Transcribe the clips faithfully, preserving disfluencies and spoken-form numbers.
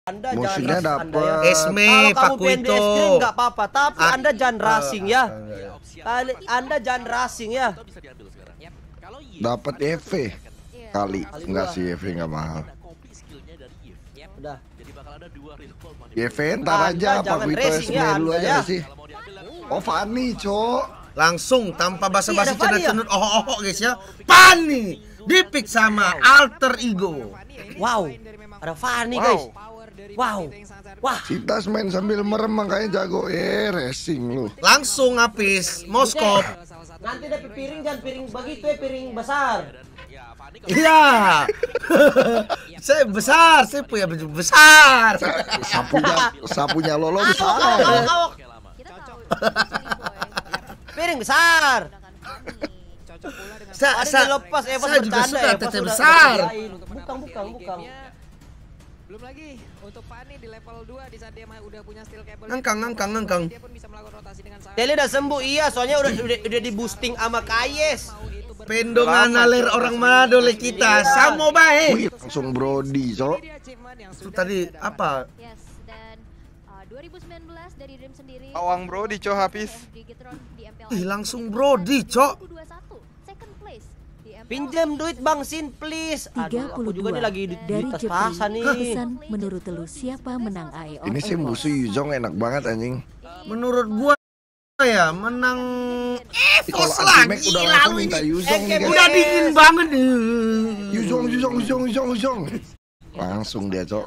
Anda musuhnya jangan dapat. Esme, kalau Paku kamu pengen di itu. es krim nggak apa-apa, tapi Ah, Anda jangan racing ya. ah, ah, Kali Anda jangan racing ya. Dapat E V kali. Kali Enggak dua. sih, E V enggak mahal. Udah. E V ntar Anda aja, jangan Paku itu racing Esme ya, dulu Anda aja ya. nggak sih. Oh Fanny, Cok. Langsung tanpa basa-basi Iya, ada Fanny ya? cenut-cenut oh, oh, oh guys ya. Fanny dipik sama Alter Ego. Wow. Ada Fanny guys. Wow. Wah. Si Tas main sambil merem makanya jago. Eh, racing lu. Langsung habis Moskop. Nanti dapat piring jangan piring begitu ya, piring besar. Iya. Saya besar, saya punya baju besar. Sapunya, sapunya Lolo Awok, besar. awok, awok, awok. Piring besar. Sa, Ada sa, dilepas, Evos saya juga bercanda, suka Evos tete udah- besar. udah kirain. Bukan, bukan, bukan. Belum lagi untuk Fanny di level dua di saat dia mah udah punya steel cable. Ngangkang, ngangkang, ngangkang. Dia pun bisa melakukan rotasi dengan sangat. Tele udah sembuh, iya, soalnya udah udah, udah di boosting sama Kayes. Pendongan alir orang Manado le kita. Iya. Samo bae. Wih, langsung Brody, Cok. Dia achievement yang Itu tadi apa? Yes, dan uh, dua ribu sembilan belas dari Dream sendiri. Awang bro dico habis. Di Gitron di M P L. Ih, langsung Brody, Cok. dua ribu dua puluh satu, second place di M P L. Pinjam duit Bang Sin please. Aduh, aku juga nih lagi di, di dari tas Jepri. pasan nih. Pesan menurut lu siapa menang A E O? Ini sih musuh Yuzong enak banget anjing. Menurut gua ya menang Kalau Evos Ultimate lagi udah langsung lalu minta ini. Yuzong nih guys. Udah dingin banget nih. Yuzong, Yuzong, Yuzong, Yuzong, Yuzong. Langsung dia, Cok.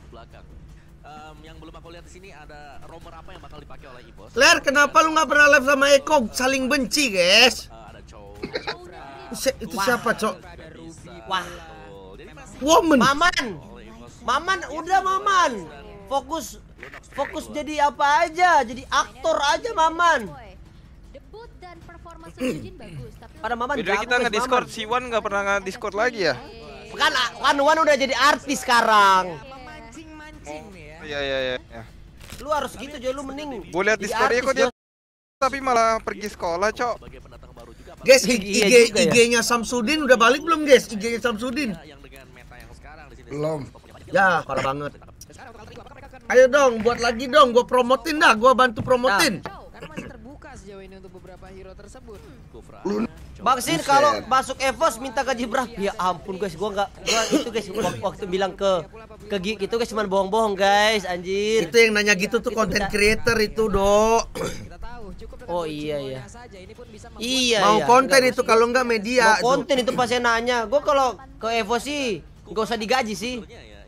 Ler, kenapa lu nggak pernah live sama Eko? Saling benci, guys. Si- Itu siapa, Cok? Wah, Woman. Maman. Maman udah Maman. Fokus fokus jadi apa aja, jadi aktor aja Maman. Debut dan performa Sejujin bagus, tapi Pada Maman Beda jago, kita guys, nge-discord, Maman. si Wan nggak pernah nge-discord lagi ya? Kan kan Wan udah jadi artis sekarang. memancing-mancing nih ya. Iya iya iya. Lu harus gitu aja, lu mending. Gue liat jadi Discordnya artis, kok dia Jos. tapi malah pergi sekolah, Cok. Guys, I- Iya IG juga ya. IG-nya Samsudin udah balik belum, guys? I G-nya Samsudin. Belum. Ya, parah banget. Ayo dong, buat lagi dong, gua promotin dah, gua bantu promotin. Karena masih terbuka sejauh ini untuk beberapa hero tersebut. Lu Bang Sin Buset. kalau masuk Evos minta gaji berapa? Ya ampun guys, gua nggak gua itu guys wak- waktu bilang ke ke Gi itu guys cuma bohong-bohong guys, anjir. Itu yang nanya gitu tuh content creator itu, Dok. Kita tahu cukup dengan Oh iya iya. simbolnya saja ini pun bisa Iya Mau iya. konten Enggak, itu kalau nggak media. mau konten itu pasti nanya. Gua kalau ke Evos sih nggak usah digaji sih.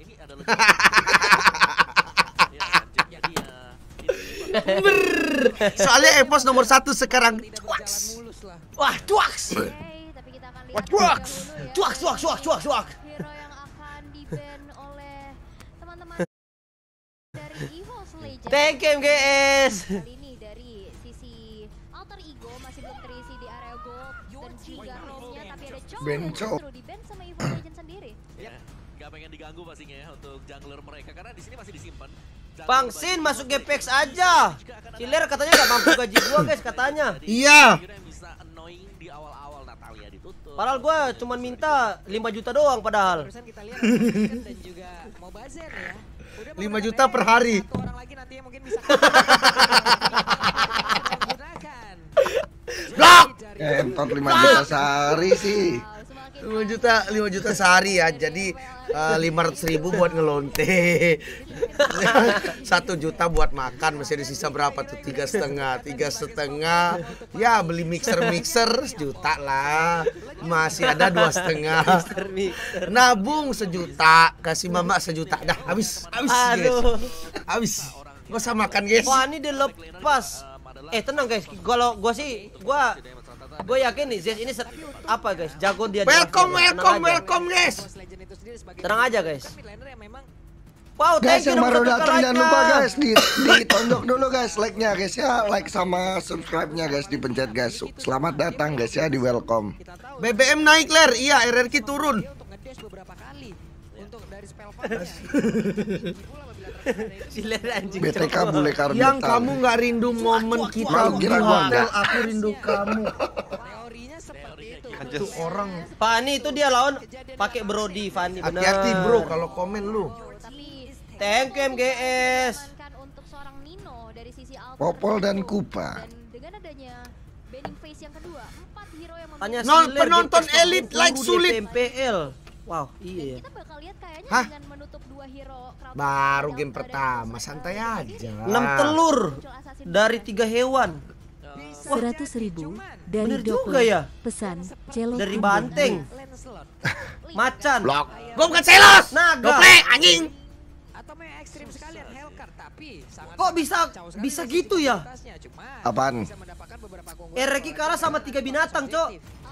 Brrr. Soalnya Evos nomor satu sekarang. Waks. mulus lah. Wah, cuaks. Oke, tapi kita akan lihat Cuaks. dulu ya. Cuaks, cuaks, cuaks, cuaks, cuaks. Hero yang akan di-ban oleh teman-teman dari EVOS Legends. Thank you M G S. Kali ini dari sisi Alter Ego masih belum terisi di area gold dan juga roamnya, tapi ada Chow yang Benco. justru di-ban sama EVOS Legends sendiri. Gak pengen diganggu pastinya ya untuk jungler mereka karena di sini masih disimpan. Bang Sin masuk G P X aja. Ciler katanya nggak mampu gaji gua guys katanya. Iya. Kira yang bisa annoying di awal-awal Natalia ditutup. Padahal gua cuma minta lima juta doang padahal. Barusan kita lihat American dan juga Mobazen ya. Udah lima beberapa juta per hari. Satu orang lagi nanti yang mungkin bisa menggunakan. Blok. entot lima juta sehari sih. Wow, semakin lima juta, lima juta sehari ya. Jadi lima ratus ribu buat ngelonte. Satu juta buat makan. Masih ada sisa berapa tuh? Tiga setengah, tiga setengah. Ya beli mixer mixer sejuta lah. Masih ada dua setengah. Nabung sejuta, kasih mama sejuta. Dah habis, habis guys. Aduh. Habis. Gak usah makan guys. Wah ini dilepas. Eh tenang guys, kalau gua sih gua gua yakin nih Zez ini ser- apa guys, jago dia. Welcome, Tenang welcome, aja. welcome guys. Legend itu sendiri sebagai Tenang aja guys. mid laner yang memang Wow, Guys thank you yang baru udah datang jangan like-nya. lupa guys di ditonjok dulu guys like-nya guys ya, like sama subscribe-nya guys dipencet guys. Selamat datang guys ya, di welcome. kita tahu B B M naik ler, iya R R Q turun. dia untuk ngedash beberapa kali untuk dari spell farm-nya. Ciler anjing. B T K cowok. bule karbitan. Yang kamu nggak rindu momen kita Malu di kira gua hotel, enggak. aku rindu kamu. Teorinya seperti itu. Itu orang Fani itu dia lawan pakai Brody Fani bener. hati-hati bro kalau komen lu. tapi thank you M G S. Untuk seorang Nino dari sisi Alter Popol dan Ego. Kupa. Dan dengan adanya banning phase yang kedua, empat hero yang Tanya memiliki- Siler, penonton Gepex elit Tunggu like di sulit. M P L. Wow, iya ya. Kita bakal lihat kayaknya Hah? dengan menutup dua hero Kratos Baru Delta game dan pertama, Kratos, santai eh, aja. enam telur dari tiga hewan. Seratus ribu dari Bener juga Doppler. ya. Pesan Celos Dari Bundung. banteng, Lancelot. macan, Blok. Gua bukan Celos. naga. Dople anjing. Atau main ekstrim sekalian Hellcard, tapi sangat Kok bisa jauh sekali bisa dari gitu sisi ya? kualitasnya. Cuma Apaan? bisa mendapatkan beberapa keunggulan. Ereki kalah sama tiga binatang, Cok.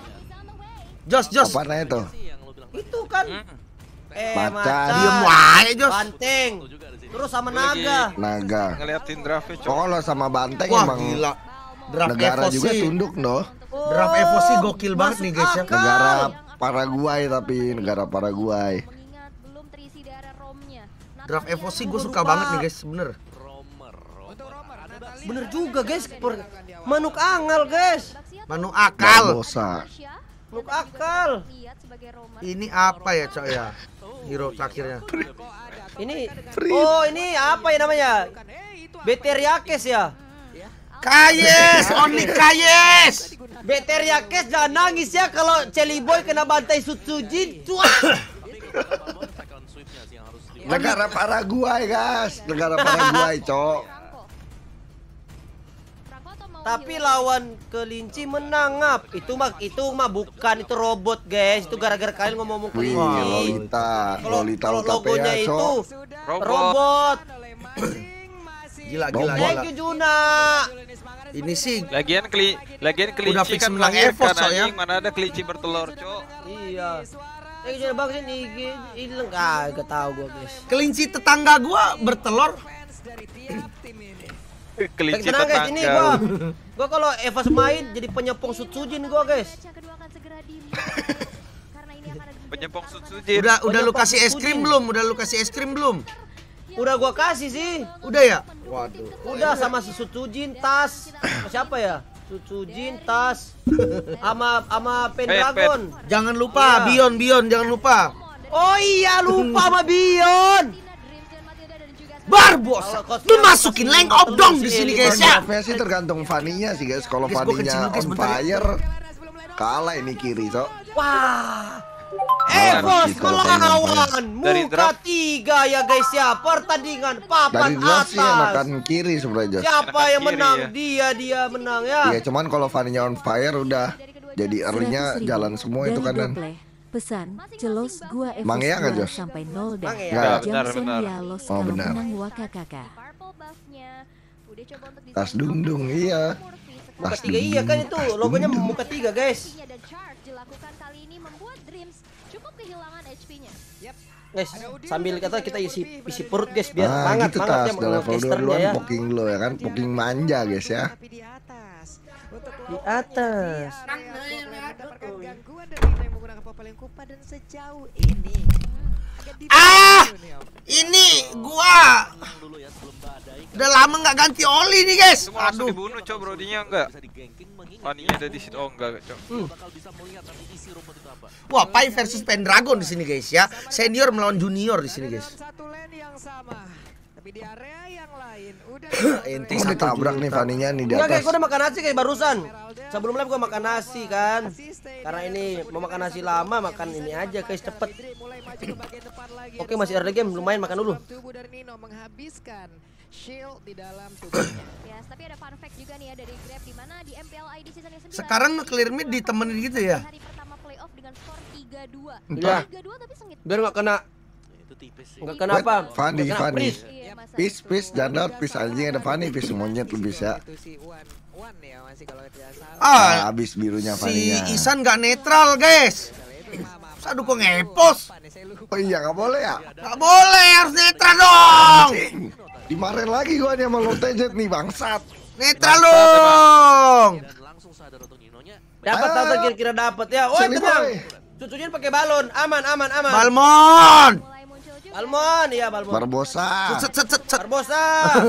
Jos, Jos. Apaan aja tuh? Itu kan. Eh, Macan. macan. Diem wae, Jos. Banteng. Terus sama naga. Naga. Ngeliatin draftnya, Cok. Oh, kalau sama banteng Wah, emang gila. Draft negara Evo juga sih. tunduk noh. Draft Evo sih gokil banget masuk nih, guys ya. akal. Negara Paraguay tapi negara Paraguay. Mengingat belum terisi di area romnya. Draft Evo sih gue Gua suka lupa. banget nih, guys, bener. Romer, Untuk Romer, Natalia Bener juga, guys. Per- Manuk angal, guys. Manu akal. Barbosa. Manuk akal. Lihat sebagai romer. Ini apa ya, Cok ya? Hero terakhirnya. Ini oh, ini apa ya namanya? Beteriakes ya. Kayes, only Kayes. Beteriakes jangan nangis ya kalau Celi Boy kena bantai Sutsujin. Cuak. second sweep-nya sih yang harus di Negara Paraguay, guys. Negara Paraguay, Cok. Franco. Franco atau mau Tapi heal? lawan kelinci menang ngap. Itu mah itu mah bukan itu robot, guys. Itu gara-gara kalian ngomong Wih, kelinci. Lolita, Kalau Lolita kalau logonya Utapea, itu Cok. Robot. robot. Gila, gila, Robot. gila. Thank you Juna. Ini sih Lagian keli, lagian kelinci Udah fix kan menang melahirkan, Evo, Cok, ya. kan, anjing. Mana ada kelinci bertelur, Cok. Iya. Thank you Juna bang sini hilang. Ah, gak tahu gua, guys. kelinci tetangga gua bertelur. Kelinci Tenang guys, ini gua tetangga. gua kalau Eva main jadi penyepong Sutsujin gua, guys. Match yang kedua akan segera dimulai. Karena ini akan ada Penyepong Sutsujin. Udah udah lu Banyak kasih es krim puding. belum? Udah lu kasih es krim belum? Udah gua kasih sih. Udah ya? Waduh. Udah sama si Sutsujin tas. Sama siapa ya? Sutsujin tas. Sama sama Pendragon. Jangan lupa Iya. Bion Bion jangan lupa. Oh iya lupa sama Bion. Dreams dan Matilda dan juga Barbosa. Lu masukin lane of dong di sini guys ya. Draftnya sih tergantung Vaninya sih, guys. Kalau Guys, gua Vaninya kencing, guys, on bentar ya. fire, kalah ini kiri, Cok. Wah. Lawan Evos sih kalau pengen melawan Dari muka draft. tiga ya guys ya. Pertandingan Dari papan draft sih enakan atas. kiri sebenarnya, Jos. Siapa Enakan yang kiri, menang? ya. Dia dia menang ya. Iya, cuman kalau Vaninya on fire udah jadi early-nya Seratus ribu jalan semua itu dari kanan. Doppler. Pesan Celos gua Mang Ea nggak, Evos Jos? sampai nol dah. Mang Ea. Nggak. Benar, Jamson benar. Dialos Oh, kalau benar. menang Wakakaka. purple buff-nya. Udah coba untuk di Tas dundung, iya. Muka Tas tiga iya kan dundung, itu tas logonya dundung. muka tiga guys. dan charge dilakukan kali ini membuat Dreams cukup kehilangan H P-nya. Guys, sambil kata kita isi isi perut guys biar Ah, semangat gitu semangat tas. ya Udah level dua casternya duluan ya. poking lo ya kan, poking manja guys ya. Tapi di atas. Untuk Di atas. mendapatkan gangguan dari Nino yang menggunakan Popol Kupa dan sejauh ini agak di Ah! nih, Om. Ini gua dulu ya sebelum badai. udah lama nggak ganti oli nih guys. Itu mau langsung Aduh. dibunuh, Cok, brodinya enggak? Bisa di-ganking mengingat Vaninya ada di situ. Oh, enggak, Cok. bakal bisa melihat nanti isi rumput itu apa. Wah, Pai versus Pendragon di sini guys ya. Senior melawan junior di sini Ada guys. dalam satu lane yang sama. Tapi di area yang lain udah Ente Mau satu ditabrak nih juta. Vaninya nih di Enggak guys, atas. gua udah makan nasi kayak barusan. Sebelum live gua makan nasi kan. Karena ini mau makan nasi lama, makan ini aja guys cepet. mulai maju ke bagian depan lagi. Oke, masih early game, lumayan makan dulu. Tubuh dari Nino menghabiskan shield di dalam tubuhnya. Yes, tapi ada fun fact juga nih ya dari Grab di mana di M P L I D season yang sembilan. Sekarang clear mid ditemenin gitu ya. Hari pertama playoff dengan skor tiga dua. Iya. tiga dua tapi sengit. Biar nggak kena Itu tipis sih. nggak kena Wait, apa? Fanny, Nggak kena Fanny. freeze. Iya, masa Pis, itu. pis, jandar, pis anjing ada Fanny, pis monyet lu bisa. Itu si Wan, Wan ya masih kalau tidak salah. Ah, Ah, habis birunya si Vaninya. Isan nggak netral guys. Saya dukung ngepos. Oh iya, nggak boleh ya? Nggak boleh, harus netral dong. Anjing. Dimarahin lagi gua nih sama Lotejet nih bangsat. Netral dong. Dan langsung sadar untuk Ninonya. Dapat Ah. tahu kira-kira dapat ya. Oh, Celi tenang. boy. Cucunya pakai balon. Aman, aman, aman. Balmon. Mulai muncul juga. Balmon, iya Balmon. Barbosa. Set set set set. Barbosa.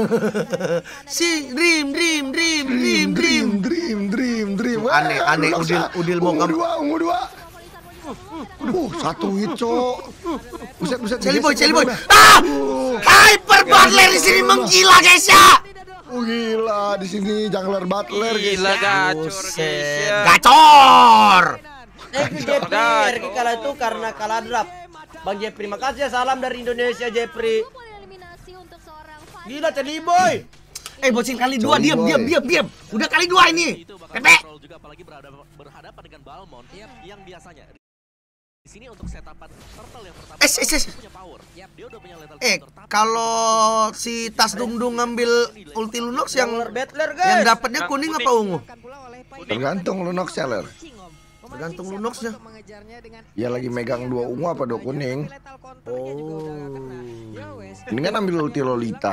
Si dream dream dream dream Dream, dream. dream, dream, dream, dream. Aneh, Wah, aneh, Barbosa. Udil- Udil mau ungu kamu- dua, ungu dua. Uh, satu hit, Cok. Buset, buset. Celi boy, digeser, celi boy. bener-bener. Ah! Uh. Hai Butler di sini menggila guys ya. Oh gila, di sini jungler Butler guys. Gila ya. gacor guys Buset, ya. gacor. Eh itu Jepri, R K kalah itu karena kalah draft. Bang Jepri, makasih ya, salam dari Indonesia Jepri. Poin eliminasi untuk seorang Fanny. Gila Teddy Boy. Eh bocil kali dua, diam diam diam diam. Udah kali dua ini. Itu bakal Pepe. control juga apalagi berhadapan, berhadapan dengan Balmond yang biasanya di sini untuk setupan turtle yang pertama Es, es, es. dia punya power. Dia udah punya lethal Eh counter, tapi kalau si Tas Dung Dung ngambil ulti Lunox yang Jungler Butler yang guys. dapatnya kuning apa ungu? Tergantung Lunox ya, Ler. Tergantung Lunoxnya. Ya lagi megang dua ungu apa dua kuning. Oh. Ini kan ambil ulti Lolita.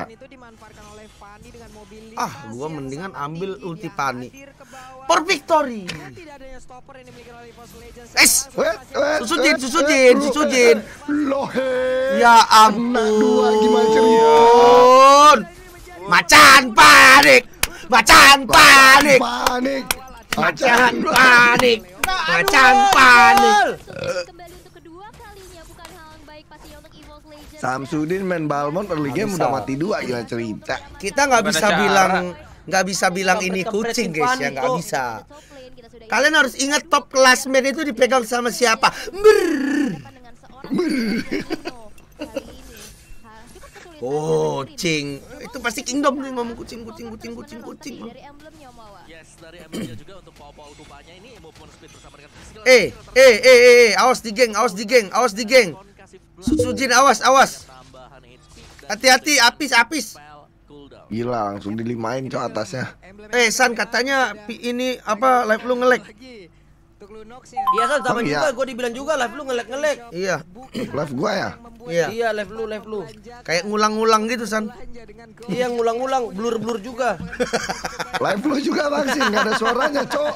Ah, gua mendingan ambil ulti Pani. For victory. Es. Wet, wet, Susujin, wet, susujin, wet, susujin. Lohe. Ya Anak dua gimana ampun. Macan panik. Macan panik. Panik. Macan panik. Macan panik. Kembali untuk kedua kalinya, bukan hal yang baik pastinya untuk Evolve Legends. Samsudin main Balmond early game Bisa. udah mati dua, gimana cerita? Kita nggak Gimana bisa cara? bilang nggak bisa bilang ini Kampret-kampretin kucing guys ya, Fanny nggak tuh. bisa. Top lane kita sudah Kalian harus ingat top klasmen itu dipegang sama siapa? Brrrr. berhadapan dengan seorang Bruno kali ini. Ha, cukup kesulitan Oh, dari cing. Itu pasti Kingdom nih ngomong kucing, kucing, kucing, kucing, kucing. dari emblemnya Mawa. yes dari Emilia juga untuk power kupanya ini movement speed bersama dengan skill Eh, eh, eh, eh, eh, awas di geng, awas di geng, awas di geng. kasih Susujin, awas, awas. tambahan H P dan Hati-hati, apis, apis. spell cooldown. Gila, langsung dilimain cok atasnya. Eh, San katanya pi- ini apa live lu nge-lag. Iya kan sama Oh, iya. juga, gue dibilang juga live lu ngelek-ngelek. Iya, Live gua ya? iya. Iya live lu, live lu. Kayak ngulang-ngulang gitu, San. Iya ngulang-ngulang, blur-blur juga. Live lu juga Bang Sin, nggak ada suaranya cok.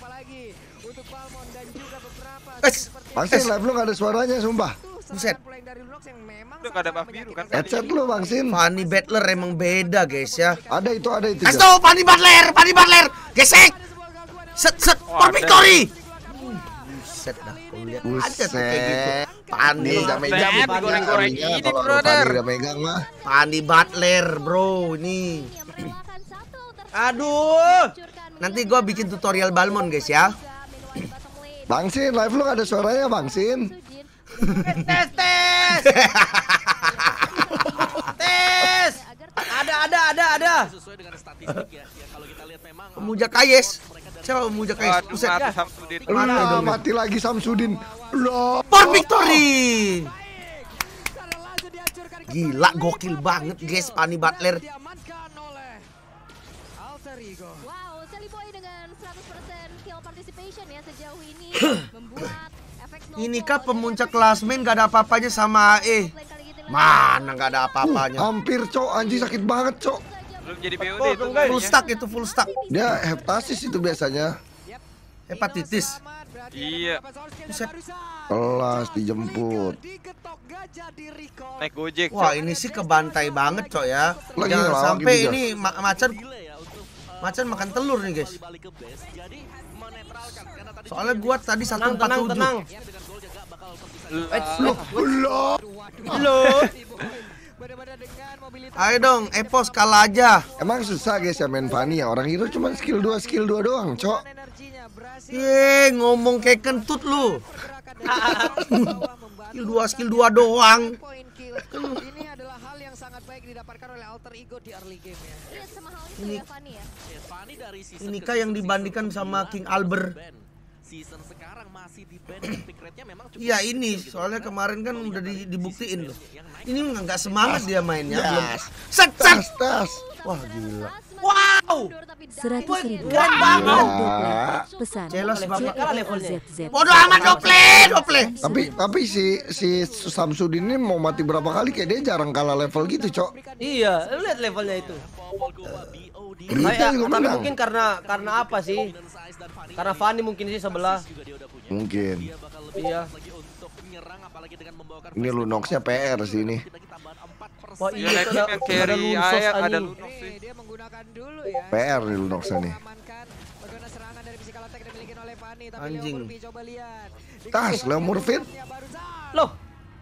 Es, Bang Sin, live lu nggak ada suaranya sumpah. buset. Udah gak ada buff biru kan? Headset lu Bang Sin. Fanny Butler emang beda, guys ya. Ada itu, ada itu. Kasih Jas. tau Fanny Butler, Fanny Butler. Gesek. Set, set, for victory. Buset dah, kau lihat aja tuh kayak gitu. Fanny, Nih, udah megang. Buset, digoreng-goreng Fanny, ini, kalau brother. Fanny udah megang mah. Fanny Butler, bro, ini. Yang mengalahkan satu outer Aduh. Nanti gua bikin tutorial Balmond, guys ya. Bang Sin, live lu nggak ada suaranya Bang Sin. Tes tes. Tes. Ada ada ada ada. Sesuai dengan statistik ya, ya kalau kita lihat memang Pemuja Kayes. Siapa pemuja Kayes? Waduh, Buset. mati Samsudin. Mana Lah, dong, mati lagi Samsudin. Loh. For victory. Gila, gokil banget guys Fanny Butler. Wow, Sally Boy dengan seratus persen kill participation ya sejauh ini membuat efek snowball. Inikah pemuncak klasmen gak ada apa-apanya sama A E? Mana gak ada apa-apanya? Hampir cok, anjing sakit banget cok. Belum jadi P O D Oh, itu tunggu, guys. Full stack itu, full stack. Dia hepatitis itu biasanya. Hepatitis. Iya, Buset. Kelas dijemput. naik Gojek. Wah, Cok. ini sih kebantai banget cok ya. Lagi Jangan ngelawak sampai gitu, Jas. ini ma- macan macan makan telur nih guys. balik ke base jadi menetralkan karena tadi Soalnya gua tadi satu Tenang empat tenang tujuh. tenang. dengan gol jaga bakal tersisa. Lah, Loh. Loh. Ayo dong, Epos kalah aja. Emang susah guys ya main Fanny ya. Orang hero cuma skill dua skill dua doang cok. Ye, ngomong kayak kentut lu. Skill dua skill dua doang. Ini adalah hal yang sangat baik didapatkan oleh alter ego di early game ya. Iya sama halnya Ini- kayak Fanny ya. Ya, Fanny dari season Inikah ke yang season dibandingkan sama sembilan King masih Albert? di-ban. Season sekarang masih di ban dan pick rate-nya memang cukup Iya tinggi ini, gitu. soalnya Karena kemarin kan kalau udah lihat di- dari dibuktiin sisi loh. yang naik Ini nggak semangat dia mainnya. Yes. Belum. Set set. Tas tas. Wah gila. Wow. Seratus ribu Keren banget. Pesan Jelas, Bapak. Kalah levelnya. Z Z. Bodoh amat dople, dople. Tapi tapi si si Samsudin ini mau mati berapa kali kayak dia jarang kalah level gitu cok. Iya, lu lihat levelnya itu. Popol Goa B O D Retail Kayak, juga tapi menang. mungkin karena karena apa sih? size dan Fanny Karena Fanny mungkin sih sebelah. juga dia udah punya. Mungkin. Dia bakal lebih Iya. cepat lagi untuk menyerang apalagi dengan membawakan Ini Lunoxnya P R sih ini. lagi tambahan empat persen. Wah, Iya, iya lihat itu tim ada yang ada carry Lunsos Aya, ada anjing. Lunox sih. Dia menggunakan dulu ya. P R nih Lunoxnya nih. Mengamankan bagaimana serangan dari physical attack yang dimiliki oleh Fanny, tapi Anjing. Leo Murphy coba lihat. Tas Leo Murphy. Ya barusan. Loh,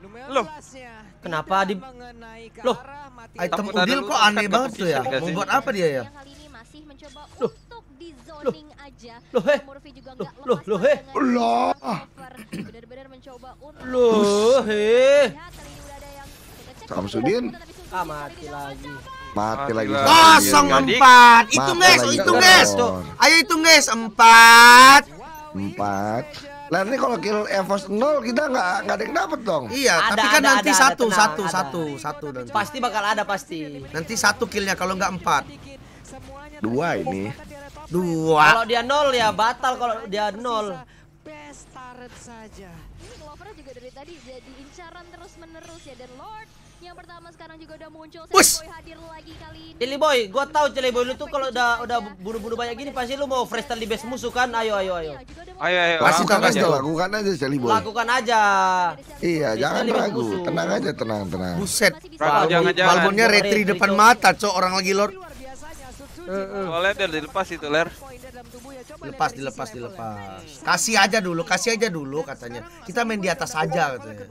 Loh. Kenapa di Loh, Item Takut ada Udil lu kok kan aneh banget tuh ya. keposition Mau gak buat sih? apa dia ya? Yang kali ini masih mencoba untuk di zoning aja. Loh, heh. Murphy juga Loh, nggak loh, lepas loh, heh. pandangan. Loh. Benar-benar mencoba untuk loh, heh. lihat kali ini udah ada yang ngecek. Samsudin. Ah, mati lagi. Mati lagi. Mati Kosong Gadik. empat. Hitung Mati guys, lagi, hitung Cok. guys. Ayo hitung guys, empat. Empat. Lah ini kalau kill Evos nol kita nggak nggak ada yang dapet dong. Iya, Ada, tapi kan ada, nanti ada, satu, ada, satu, tenang, satu, ada. satu nanti. Pasti bakal ada pasti. Nanti satu killnya kalau nggak empat. Dua ini. Dua. Kalau dia nol ya batal kalau dia nol. Best turret saja. Ini Clover juga dari tadi jadi incaran terus menerus ya, dan Lord yang pertama sekarang juga udah muncul. Wush. Boy hadir lagi kali ini. Jelly Boy, gua tahu Jelly Boy lu tuh kalau udah udah bunuh-bunuh banyak gini pasti lu mau freestyle di base musuh kan? Ayo ayo ayo. Juga udah Ayo ayo. Lakukan lakukan aja, aja. lakukan aja Sally Boy. Lakukan aja. Iya, jangan Freestyle di base ragu. musuh. Tenang aja, tenang, tenang. Buset. Ragu, jangan-jangan. Balbonnya retri Retri, depan Cok. mata, cok, orang lagi lord. Soalnya dia dilepas itu ler. Lepas, dilepas, dilepas. Kasih aja dulu, kasih aja dulu katanya. Kita main di atas aja katanya.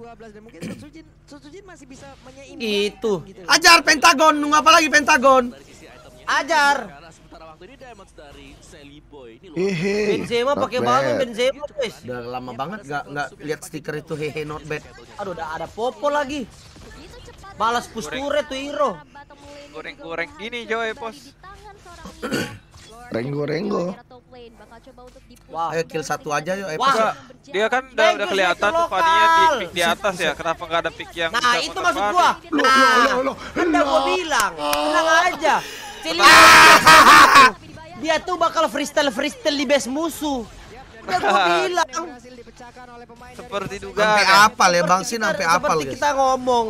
Gitu. Ajar Pentagon, nunggu apa lagi Pentagon? Ajar. Sementara waktu ini damage dari Sally Boy ini luar Hehe. Benzema not pakai bad. balon Benzema guys. Udah lama banget gak, nggak lihat stiker itu hehe not bad. Aduh udah ada Popo lagi. begitu cepat. Balas push turret tuh hero. Bottom lane Goreng-goreng juga gini, udah Joy, ada Pos. di tangan seorang Igo. Renggo-renggo. Daerah top lane bakal coba untuk di-push Wah. Ayo kill satu aja yuk, eh, Wah. pas. Enggak, dia kan udah Bagus, udah kelihatan bagus, tuh Fania di lokal. pick di atas ya. Kenapa nggak ada pick yang Nah bisa itu kotak maksud Fani? gua. Loh, Nah, loh, loh, loh. kan udah gua bilang. Tenang aja. Jelly dia tuh bakal freestyle freestyle di base musuh. Udah gua bilang. Seperti Sampai dugaan. apal ya Bang Sin, sampai apal Seperti guys. kita ngomong.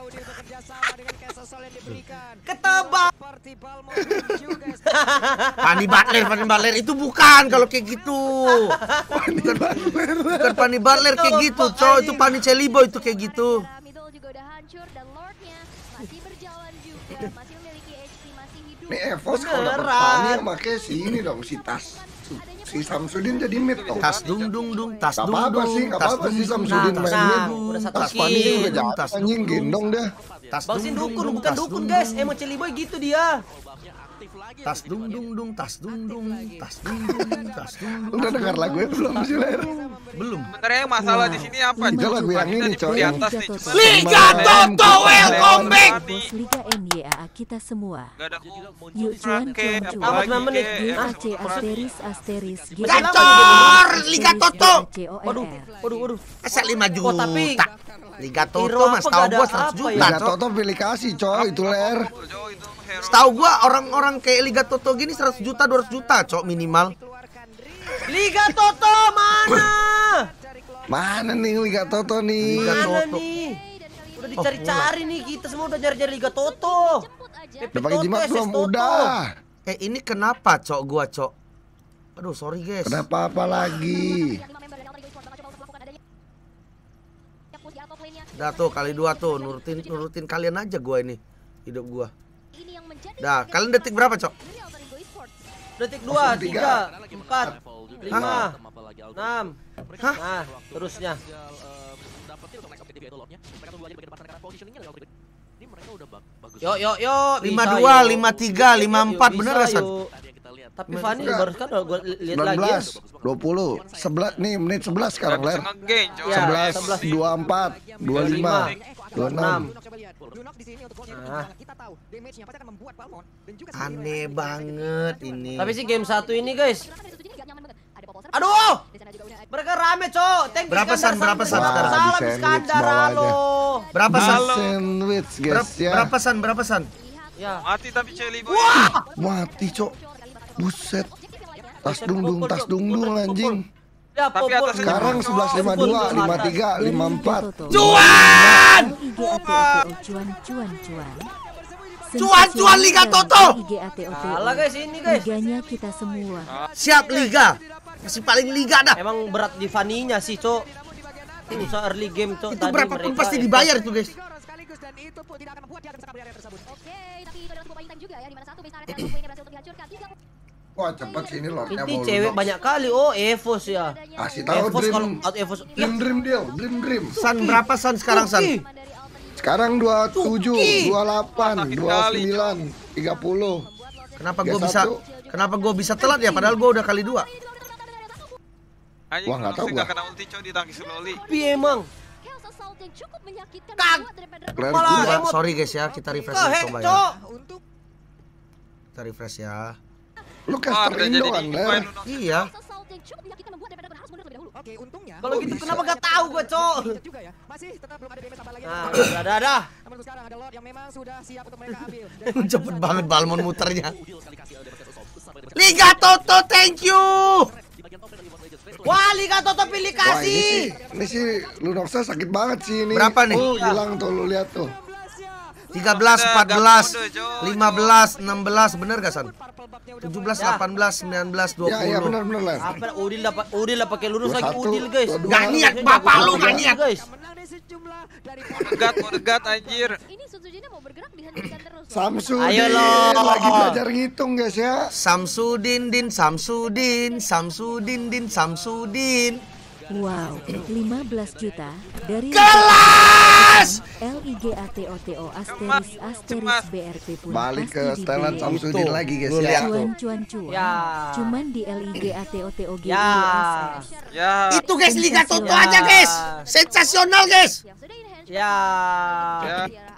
Ketebak. Fanny Butler, Fanny Butler itu bukan kalau kayak gitu. Bukan, bukan Fanny Butler kayak gitu, cowok itu Fanny Sally Boy itu kayak gitu. Middle juga udah hancur dan Lordnya masih berjalan juga, masih memiliki H P, masih hidup. Nih Evos kalau dapet Beneran. Fani yang pakai si ini dong, si Tas. Si Samsudin jadi mid dong. Tas dung dung dung, tas Gak dung apa-apa dung, sih, gak tas apa-apa dung sih dung, Samsudin Nah, main nah, mid. udah satu Tas Fani kill. juga jago Tas anjing, dung dung. gendong dah. tas Bangsin dung dung dukun dung, bukan tas dukun dung guys. dung. Emang Jelly Boy gitu dia. Tas dung dung dung, tas dung dung, tas dung dung, tas dung dung. Udah dengar lagunya belum sih, Ler? Belum. Sebenarnya yang masalah di sini apa? Itu lagu yang ini, Kita coy. di atas nih. cuma- Liga Toto welcome back. Bos Liga N Y A A kita semua. Gak ada Yuk cuan cuan Oke, cuan. Apa sembilan menit? G A C asteris asteris G Gacor Liga Toto. Waduh, waduh, waduh. Asal lima Oh, tapi- juta. Liga Hero Toto mas apa tahu gak ada gua seratus apa juta. ya? Liga Cok. Toto pilih kasih, coy, itu Ler. Jauh itu hero. Setahu gua orang-orang kayak Liga Toto gini seratus juta, dua ratus juta, cok minimal. Liga Toto mana? Mana nih Liga Toto nih? Liga Mana Toto. nih? Udah dicari-cari nih, kita semua udah nyari-nyari Liga Toto. Jemput aja. Pepe Udah pakai Toto, jimat S S belum? Toto. Udah. Eh ini kenapa, cok gua, cok? Aduh, sorry guys. Kenapa apa lagi? Dah tuh kali dua tuh, nurutin nurutin kalian aja gua ini. Hidup gua. Ini yang menjadi Dah, kalian detik berapa, cok? dari Alter Ego Esports. Detik dua, tiga, empat, lima, Hah? enam. Hah? Nah, terusnya. Yuk, yuk, yuk. lima bisa, dua, yuk. lima tiga, lima empat, Yuk, bener bisa, gak, San? yuk. Tapi Bener. Fanny baru kan gue lihat sembilan lagi ya. belas, dua puluh, sebelas nih menit sebelas sekarang Ler. Nge-gain, coy. Ya, sebelas, sebelas. dua puluh empat, dua puluh lima, dua puluh enam. Nah. Aneh banget ini. Tapi sih game satu ini guys. Ada Popo Aduh! di sana juga udah Mereka rame, Cok. Thank you, Berapa, Iskandar. San? Berapa, San, Salam, sekarang? Wah, di Salam sandwich Iskandar, bawah aja. halo. Berapa san? Halo. Sandwich guys Berapa, ya. berapa san? Berapa san? Ya. Mati tapi Jelly Boy. Mati, Cok. Buset. Tas dung-dung, tas dung-dung anjing. Ya, Tapi Popol. atasnya Sekarang sebelas lima puluh dua, lima puluh tiga, lima puluh empat. Cuan! Cuan cuan cuan. Cuan, cuan Liga Toto. Salah guys ini guys. Liganya kita semua. Siap Liga. Masih paling Liga dah. Emang berat di Faninya sih, Cok. Usaha early game, Cok. Itu Tadi berapapun mereka- pasti dibayar tuh guys. Oke, tapi itu adalah sebuah poin time juga ya, di mana satu base area top lane berhasil untuk dihancurkan. tiga Wah cepet sih ini lordnya Ini mau cewek Lunox. banyak kali. Oh, Evos ya. Kasih tahu Evos dream. kalau out Evos. Dream dream deal, dream dream. San berapa San sekarang San? Tuki. Sekarang dua puluh tujuh, Tuki. dua puluh delapan, Sakit dua puluh kali, sembilan, tiga puluh. Kenapa tiga gue puluh bisa satu. Kenapa gue bisa telat ya padahal gue udah kali dua. Anjing, Wah, nggak tahu Lunox gua. nggak kena ulti coy di tangki slowly. Tapi emang. Chaos Assault yang cukup menyakitkan Kag. buat daripada Keren Malah juga. emot. Sorry guys ya, kita refresh dulu Kehek, coba ya. Cok. Untuk Kita refresh ya. Lu Wah, caster udah Indo jadi kan, event Ler? Lunox. Iya. Chaos Assault yang cukup menyakitkan membuat daripada harus mundur terlebih dahulu. Oke, untungnya Kalau Oh, gitu bisa. kenapa gak tahu gua, Cok? Dicet juga ya. Masih tetap belum ada damage apa lagi. Nah, dah dah dah. Namun untuk sekarang ada Lord yang memang sudah siap untuk mereka ambil. Cepet banget Balmon muternya. Udil sekali kasih Elder Versus Ops sampai dengan Liga Toto, thank you. di bagian top lane League of Legends Face to Wah, Liga Toto pilih Wah ini kasih. sih, ini sih Lunoxnya sakit banget sih ini. Berapa nih? Oh hilang tuh, lu lihat tuh. tiga belas, empat belas, lima belas, enam belas, bener gak San? tujuh belas, delapan belas, sembilan belas, dua Ya ya puluh. benar benar Ler. Apa Udil dapat Udil lah pakai lurus dua lagi satu, Udil, guys. dua dua. Gak niat, bapak lu gak niat. guys. Menang dari sejumlah dari Degat, mau degat anjir. Ini Suzujina mau bergerak dihentikan terus. Samsudin Ayo, Lord. lagi belajar ngitung guys ya. Samsudin, Din, Samsudin, Samsudin, Din, Samsudin. Wow, lima belas juta dari Kelas! L I G A T O T O asteris asteris Cemas. B R P pun Balik ke pasti setelan dibeli. Samsudin Itu, lagi guys lu ya. lihat. Cuan cuan cuan. Ya. Cuman di L I G A T O T O G Ya. Ya. Itu guys Liga Toto Ya. aja guys. Sensasional guys. Yang sudah enhance. Ya. Ya.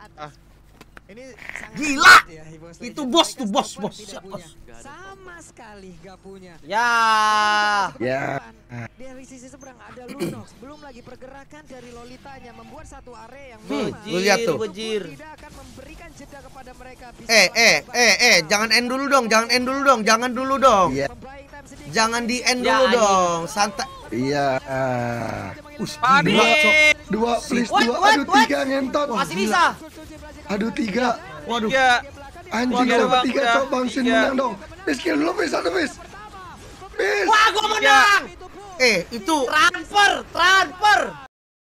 ini sangat Gila. ya, Bos. Itu bos tuh bos, bos. Tidak Siap, punya. bos. Sama sekali gak punya. Ya. Ya. Dari sisi seberang ada Lunox, belum lagi pergerakan dari Lolitanya membuat satu area yang Hmm, memang lu lihat tuh. Bejir. tidak akan memberikan jeda kepada mereka. Bisa Eh, eh, eh, eh, jangan end dulu dong, jangan end dulu dong, jangan dulu dong. Iya. membuying time sedikit. Jangan di end Ya, dulu anjing. dong, santai. Iya. Us, Padi. gila, Cok. Dua please What, dua. what, Aduh what? tiga ngentot. Masih bisa. Aduh tiga. Waduh. Ya. Anjing Tiga dapat doang tiga udah. cok bangsin Tiga. menang dong. Bis kill dulu bis satu bis. Bis. Wah, gua menang. Eh, itu Transfer, transfer.